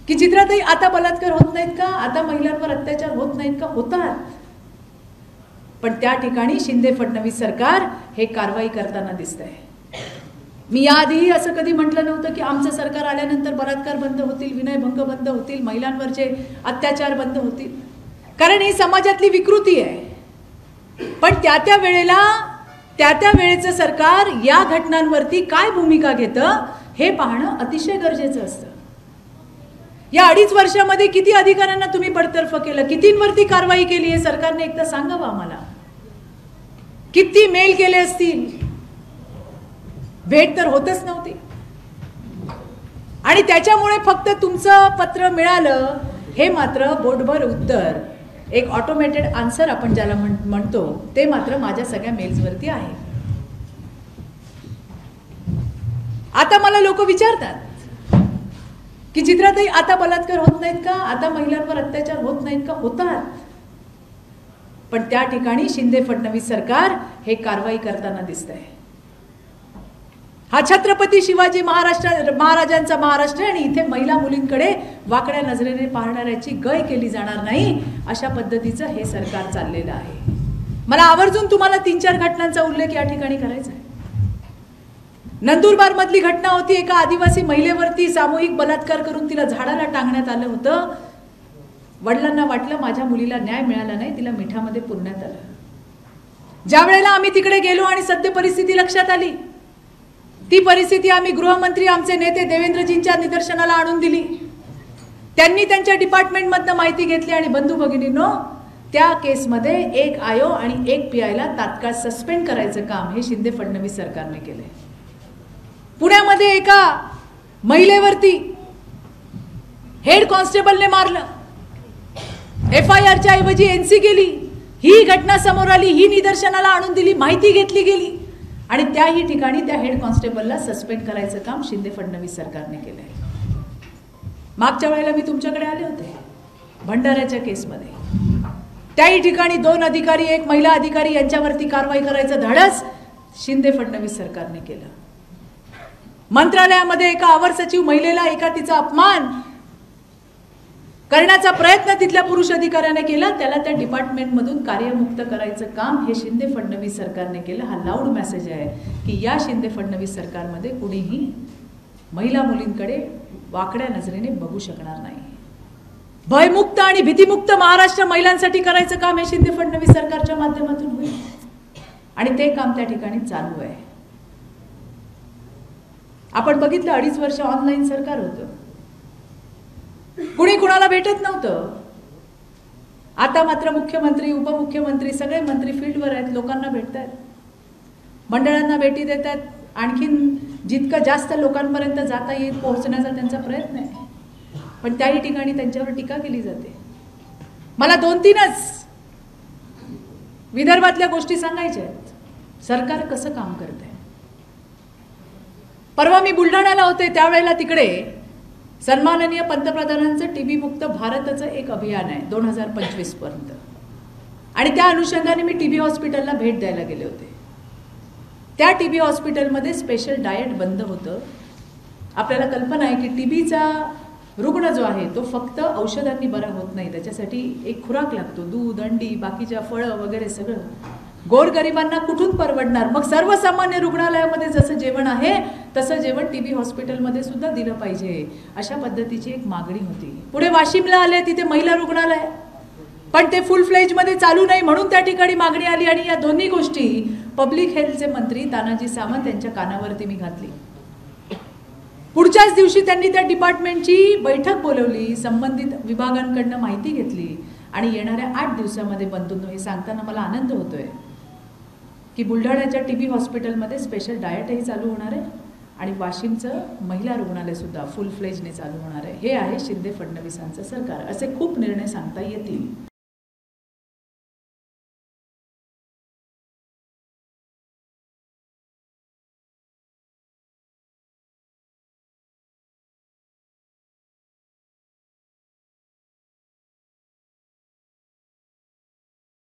की चित्रातही आता बलात्कार होत नाहीत का, आता महिलांवर अत्याचार होत नाहीत का, होतात. पण त्या ठिकाणी शिंदे फडणवीस सरकार हे कारवाई करताना दिसतंय. मी याआधीही असं कधी म्हटलं नव्हतं की आमचं सरकार आल्यानंतर बलात्कार बंद होतील, विनयभंग बंद होतील, महिलांवरचे अत्याचार बंद होतील, कारण ही समाजातली विकृती आहे. पण त्या वेळेचं सरकार या घटनांवरती काय भूमिका घेतं हे पाहणं अतिशय गरजेचं असतं. या 2.5 वर्षामध्ये किती अधिकाऱ्यांना तुम्ही बडतर्फ केलं, कितींवरती कारवाई केली हे सरकारने एकदा सांगावं आम्हाला. किती मेल केले असतील, भेट तर होतच नव्हती. आणि त्याच्यामुळे फक्त तुमचं पत्र मिळालं हे मात्र बोटभर उत्तर, एक ऑटोमेटेड आन्सर आपण ज्याला म्हणतो, ते मात्र माझ्या सगळ्या मेल्सवरती आहे. आता मला लोक विचारतात की चित्रातही आता बलात्कार होत नाहीत का, आता महिलांवर अत्याचार होत नाहीत का, होतात. पण त्या ठिकाणी शिंदे फडणवीस सरकार हे कारवाई करताना दिसतंय. हा छत्रपती शिवाजी महाराजांचा महाराष्ट्र, आणि इथे महिला मुलींकडे वाकड्या नजरेने पाहणाऱ्याची गय केली जाणार नाही, अशा पद्धतीचं हे सरकार चाललेलं आहे. मला आवर्जून तुम्हाला 3-4 घटनांचा उल्लेख या ठिकाणी करायचा आहे. नंदुरबार मधली घटना होती. एका आदिवासी महिलेवरती सामूहिक बलात्कार करून तिला झाडाला टांगण्यात आलं होतं. वडिलांना वाटलं माझ्या मुलीला न्याय मिळाला नाही, तिला मिठामध्ये पुरण्यात आलं. ज्या वेळेला आम्ही तिकडे गेलो आणि सत्य परिस्थिती लक्षात आली, ती परिस्थिती आम्ही गृहमंत्री आमचे नेते देवेंद्रजींच्या निदर्शनाला आणून दिली. त्यांनी त्यांच्या डिपार्टमेंटमधनं माहिती घेतली आणि बंधू भगिनींनो, त्या केसमध्ये 1 आयो आणि 1 पीआयला तात्काळ सस्पेंड करायचं काम हे शिंदे फडणवीस सरकारने केलंय. पुण्यामध्ये एका महिलेवरती हेड कॉन्स्टेबलने मारलं, FIRच्या ऐवजी NC केली. ही घटना समोर आली, ही निदर्शनाला आणून दिली, माहिती घेतली गेली, आणि त्याही ठिकाणी त्या हेड कॉन्स्टेबलला सस्पेंड करायचं काम शिंदे फडणवीस सरकारने केलंय. मागच्या वेळेला मी तुमच्याकडे आले होते भंडाऱ्याच्या केसमध्ये. त्याही ठिकाणी 2 अधिकारी, 1 महिला अधिकारी यांच्यावरती कारवाई करायचं धाडस शिंदे फडणवीस सरकारने केलं. मंत्रालयामध्ये एका अवर सचिव महिलेला एका तिचा अपमान करण्याचा प्रयत्न तिथल्या पुरुष अधिकाऱ्याने केला. त्याला त्या डिपार्टमेंटमधून कार्यमुक्त करायचं काम हे शिंदे फडणवीस सरकारने केलं. हा लाऊड मेसेज आहे की या शिंदे फडणवीस सरकारमध्ये कुणीही महिला मुलींकडे वाकड्या नजरेने बघू शकणार नाही. भयमुक्त आणि भीतीमुक्त महाराष्ट्र महिलांसाठी करायचं काम हे शिंदे फडणवीस सरकारच्या माध्यमातून होईल, आणि ते काम त्या ठिकाणी चालू आहे. आपण बघितलं 2.5 वर्ष ऑनलाईन सरकार होतं, कुणी कुणाला भेटत नव्हतं. आता मात्र मुख्यमंत्री, उपमुख्यमंत्री, सगळे मंत्री फील्डवर आहेत, लोकांना भेटतात, मंडळांना भेटी देतात. आणखीन जितकं जास्त लोकांपर्यंत जाता येईल पोहोचण्याचा त्यांचा प्रयत्न आहे. पण त्याही ठिकाणी त्यांच्यावर टीका केली जाते. मला 2-3च विदर्भातल्या गोष्टी सांगायच्या आहेत, सरकार कसं काम करतंय. परवा मी बुलढाण्याला होते, त्यावेळेला तिकडे सन्माननीय पंतप्रधानांचं TB मुक्त भारतचं एक अभियान आहे 2025 पर्यंत, आणि त्या अनुषंगाने मी TB हॉस्पिटलला भेट द्यायला गेले होते. त्या TB हॉस्पिटलमध्ये स्पेशल डाएट बंद होतं. आपल्याला कल्पना आहे की TBचा रुग्ण जो आहे तो फक्त औषधांनी बरा होत नाही, त्याच्यासाठी एक खुराक लागतो, दूध, अंडी, बाकीच्या फळं वगैरे सगळं. गोरगरिबांना कुठून परवडणार. मग सर्वसामान्य रुग्णालयामध्ये जसं जेवण आहे तसं जेवण TB हॉस्पिटलमध्ये सुद्धा दिलं पाहिजे, अशा पद्धतीची एक मागणी होती. पुढे वाशिमला आले, तिथे महिला रुग्णालय, पण ते फुल फ्लेजमध्ये चालू नाही म्हणून त्या ठिकाणी मागणी आली. आणि या दोन्ही गोष्टी पब्लिक हेल्थचे मंत्री तानाजी सावंत यांच्या कानावरती मी घातली. पुढच्याच दिवशी त्यांनी त्या डिपार्टमेंटची बैठक बोलवली, संबंधित विभागांकडनं माहिती घेतली, आणि येणाऱ्या 8 दिवसामध्ये बंधूंनो, हे सांगताना मला आनंद होतोय की बुलढाण्याच्या TB हॉस्पिटलमध्ये स्पेशल डाएटही चालू होणार आहे, आणि वाशिमचं महिला रुग्णालय सुद्धा फुल फ्लेजने चालू होणार आहे. हे आहे शिंदे फडणवीसांचं सरकार. असे खूप निर्णय सांगता येतील.